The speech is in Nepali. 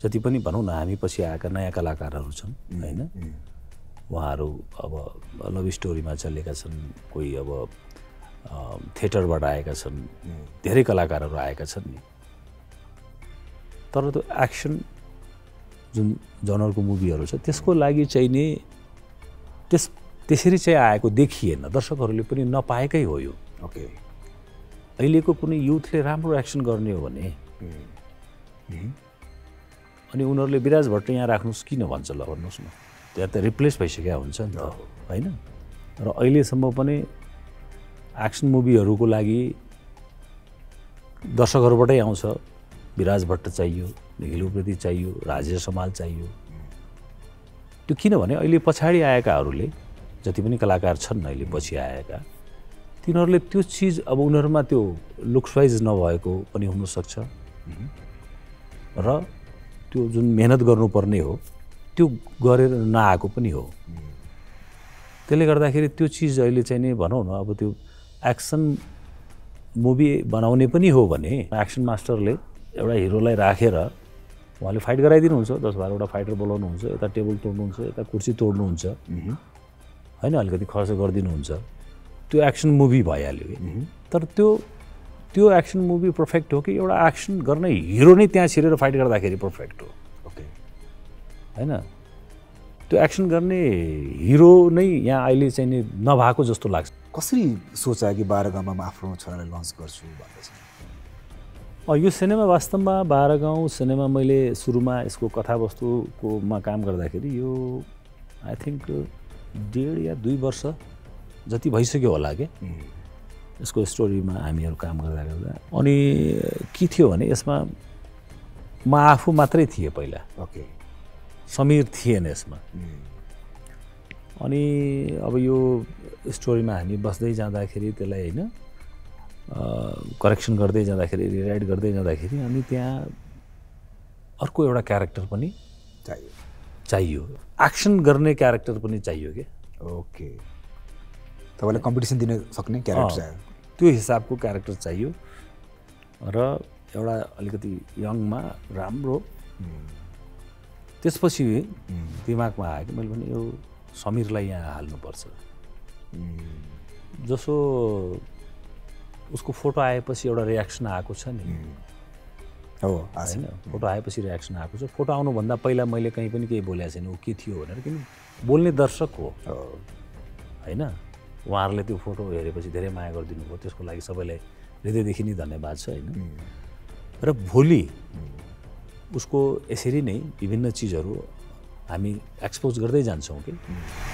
जति पनि भनौँ न हामी पछि आएका नयाँ कलाकारहरू छन् हैन, उहाँहरू अब लभ स्टोरीमा चलेका छन्, कोही अब थिएटरबाट आएका छन्, धेरै कलाकारहरू आएका छन् नि। तर त्यो एक्सन जुन जनरको मुभीहरू छ त्यसको लागि चाहिँ नि त्यसरी चाहिँ आएको देखिएन, दर्शकहरूले पनि नपाएकै हो यो। ओके, अहिलेको कुनै युथले राम्रो एक्सन गर्ने हो भने अनि उनीहरूले विराज भट्ट यहाँ राख्नुहोस् किन भन्छ ल भन्नुहोस् न, त्यहाँ त रिप्लेस भइसकेको हुन्छ नि त होइन। र अहिलेसम्म पनि एक्सन मुभीहरूको लागि दर्शकहरूबाटै आउँछ, विराज भट्ट चाहियो, निखिल उप्रेती चाहियो, राजेश हमाल चाहियो। त्यो किनभने अहिले पछाडि आएकाहरूले जति पनि कलाकार छन् अहिले पछि आएका, तिनीहरूले त्यो चिज अब उनीहरूमा त्यो लुक्स वाइज नभएको पनि हुनसक्छ र त्यो जुन मेहनत गर्नुपर्ने हो त्यो गरेर नआएको पनि हो। त्यसले गर्दाखेरि त्यो चिज अहिले चाहिँ नि भनौँ न अब त्यो एक्सन मुभी बनाउने पनि हो भने एक्सन मास्टरले एउटा हिरोलाई राखेर उहाँले फाइट गराइदिनुहुन्छ, 10-12वटा फाइटर बोलाउनुहुन्छ, यता टेबल तोड्नुहुन्छ, यता कुर्सी तोड्नुहुन्छ होइन, अलिकति खर्च गरिदिनुहुन्छ, त्यो एक्सन मुभी भइहाल्यो कि। तर त्यो एक्सन मुभी पर्फेक्ट हो कि एउटा एक्सन गर्ने हिरो नै त्यहाँ छिरेर फाइट गर्दाखेरि पर्फेक्ट हो? ओके, होइन, त्यो एक्सन गर्ने हिरो नै यहाँ अहिले चाहिँ नि नभएको जस्तो लाग्छ। कसरी सोचा कि 12 गाउँमा म आफ्नो छोरालाई लन्च गर्छु भन्दैछ? यो सिनेमा वास्तवमा 12 गाउँ सिनेमा मैले सुरुमा यसको कथावस्तुकोमा काम गर्दाखेरि यो आई थिङ्क 1.5 या 2 वर्ष जति भइसक्यो होला कि यसको स्टोरीमा हामीहरू काम गर्दा अनि के थियो भने यसमा म आफू मात्रै थिएँ पहिला। ओके, समीर थिएन यसमा। अनि अब यो स्टोरीमा हामी बस्दै जाँदाखेरि त्यसलाई होइन करेक्सन गर्दै जाँदाखेरि, रिराइट गर्दै जाँदाखेरि अनि त्यहाँ अर्को एउटा क्यारेक्टर पनि चाहियो, एक्सन गर्ने क्यारेक्टर पनि चाहियो कि। ओके, तपाईँलाई कम्पिटिसन दिन सक्ने क्यारेक्टर चाहियो, त्यो हिसाबको क्यारेक्टर चाहियो र एउटा अलिकति यङमा राम्रो। त्यसपछि दिमागमा आयो कि मैले भने यो समीरलाई यहाँ हाल्नुपर्छ। जसो उसको फोटो आएपछि एउटा रियाक्सन आएको छ नि, हो होइन, फोटो आएपछि रियाक्सन आएको छ। फोटो आउनुभन्दा पहिला मैले कहीँ पनि केही बोलेको छैन ऊ के थियो भनेर, किन बोल्ने दर्शक हो होइन। उहाँहरूले त्यो फोटो हेरेपछि धेरै माया गरिदिनु भयो, त्यसको लागि सबैलाई हृदयदेखि नै धन्यवाद छ होइन। र भोलि उसको यसरी नै विभिन्न चिजहरू हामी एक्सपोज गर्दै जान्छौँ कि